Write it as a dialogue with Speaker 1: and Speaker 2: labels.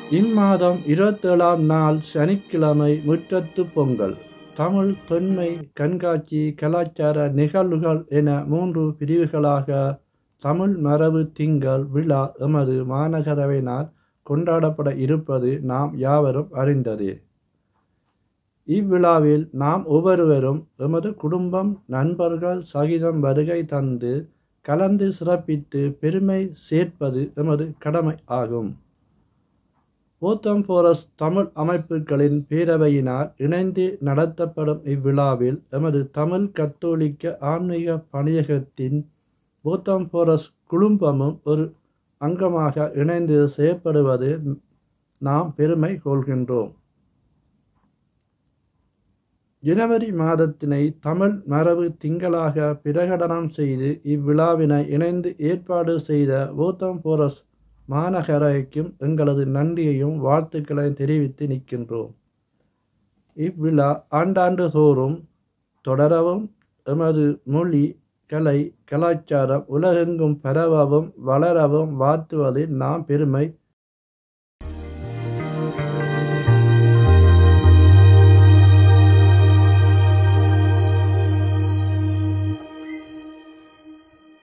Speaker 1: இம்மாதம் 27ஆம் நாள் சனிக்கிழமை முற்றத்து பொங்கல். தமிழ் தொன்மை கண்காட்சி கலாச்சார நிகழ்வுகள் என 3 பிரிவுகளாக தமிழ் மரபு திங்கள் விழா எமது மாநகரவையினால் கொண்டாடப்பட இருப்பது நாம் யாவரும் அறிந்ததே. இவ்விழாவில் நாம் ஒவ்வொருவரும் எமது குடும்பம் நண்பர்கள் சகிதம் வருகை தந்து கலந்து சிறப்பித்து பெருமை சேர்ப்பது எமது கடமை ஆகும். போத்தம் ஃபாரஸ்ட் தமிழ் அமைப்புகளின் பேரவையினால் இணைந்து நடத்தப்படும் இவ்விழாவில் எமது தமிழ் கத்தோலிக்க ஆன்மீக பணியகத்தின் போத்தம் ஃபாரஸ்ட் குழுமமும் ஒரு அங்கமாக இணைந்து செயற்படுவது நாம் பெருமை கொள்கின்றோம். ஜனவரி மாதத்தினை தமிழ் மரபு திங்களாக பிரகடனம் செய்து இவ்விழாவினை இணைந்து ஏற்பாடு செய்த போத்தம் ஃபாரஸ்ட் மாநகரைக்கும் எங்களது நன்றியையும் வாழ்த்துக்களை தெரிவித்து நிற்கின்றோம். இவ்விழா ஆண்டாண்டு தோறும் தொடரவும் எமது மொழி கலை கலாச்சாரம் உலகெங்கும் பரவவும் வளரவும் வாழ்த்துவதில் நாம் பெருமை